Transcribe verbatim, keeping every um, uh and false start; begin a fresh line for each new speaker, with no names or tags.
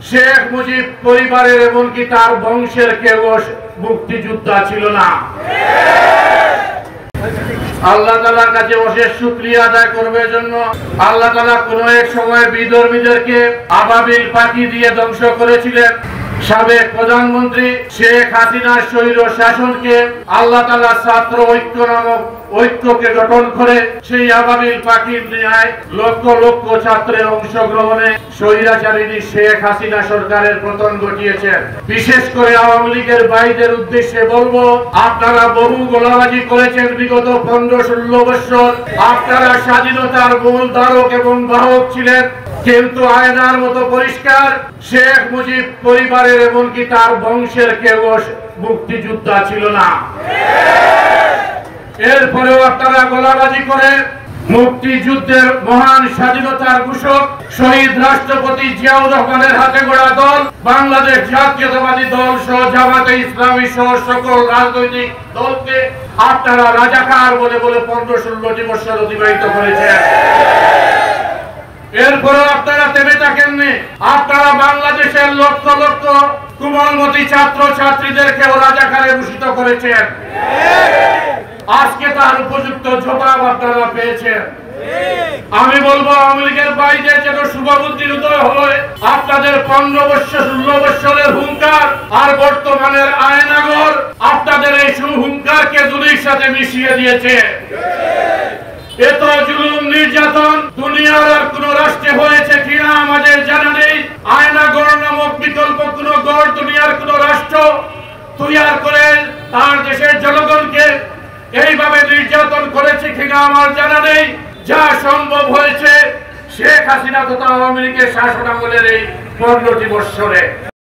শেখ মুজিব পরিবারের এমনকি তার বংশের কেউ মুক্তিযোদ্ধা ছিল না। আল্লাহ তাআলার কাছে অশেষ শুকরিয়া আদায় করবার জন্য আল্লাহ তাআলা কোন এক সময় বিধর্মীদেরকে আবাবিল পাখি দিয়ে ধ্বংস করেছিলেন। সাবেক প্রধানমন্ত্রী শেখ হাসিনার স্বৈর শাসনকে আল্লাহ তাআলা ছাত্র ঐক্য নামক ঐক্যকে গঠন করে সেই আবাবিল পাখির ন্যায় লক্ষ লক্ষ ছাত্রের অংশগ্রহণে স্বৈরাচারিণী শেখ হাসিনা সরকারের পতন ঘটিয়েছেন। বিশেষ করে আওয়ামী লীগের ভাইদের উদ্দেশ্যে বলবো, আপনারা বহু গোলাবাজি করেছেন বিগত পনেরো ষোলো বছর। আপনারা স্বাধীনতার মূল ধারক এবং বাহক ছিলেন, কিন্তু আয়নার মতো পরিষ্কার শেখ মুজিব পরিবারের এমনকি তার বংশের কেউ মুক্তিযোদ্ধা ছিল না। এরপরেও আপনারা গোলাবাজি করে মুক্তিযুদ্ধের মহান স্বাধীনতার ঘোষক শহীদ রাষ্ট্রপতি জিয়াউর রহমানের হাতে গড়া দল বাংলাদেশ জাতীয়তাবাদী দল সহ জামাতে ইসলামী সহ সকল রাজনৈতিক দলকে আপনারা রাজাকার বলে বলে পনেরো ষোলোটি বছর অতিবাহিত করেছেন। এরপরেও আপনারা থেমে থাকেননি। আপনারা বাংলাদেশের লক্ষ লক্ষ কোমলমতি ছাত্র ছাত্রীদেরকে রাজাকারে ভূষিত করেছেন। আজকে তার উপযুক্ত জবাব আপনারা পেয়েছেন। আমি বলবো, আওয়ামী লীগের ভাইদের যেন শুভবুদ্ধির উদয় হয়। আপনাদের পনেরো বছর ষোলো বছরের হুঙ্কার আর বর্তমানের আয়নাগর আপনাদের এই হুঙ্কারকে দুনির সাথে মিশিয়ে দিয়েছে। এত জুলুম নির্যাতন দুনিয়ার আর কোন রাষ্ট্রে হয়েছে কিনা আমাদের জানা নেই। আয়নাগর নামক বিকল্প কোন গড় দুনিয়ার কোন রাষ্ট্র তৈরি করে তার দেশের জনগণকে এইভাবে নির্যাতন করেছে কিনা আমার জানা নেই। যা সম্ভব হয়েছে শেখ হাসিনা তথা আওয়ামী লীগের শাসনামলের এই পনেরোটি বৎসরে।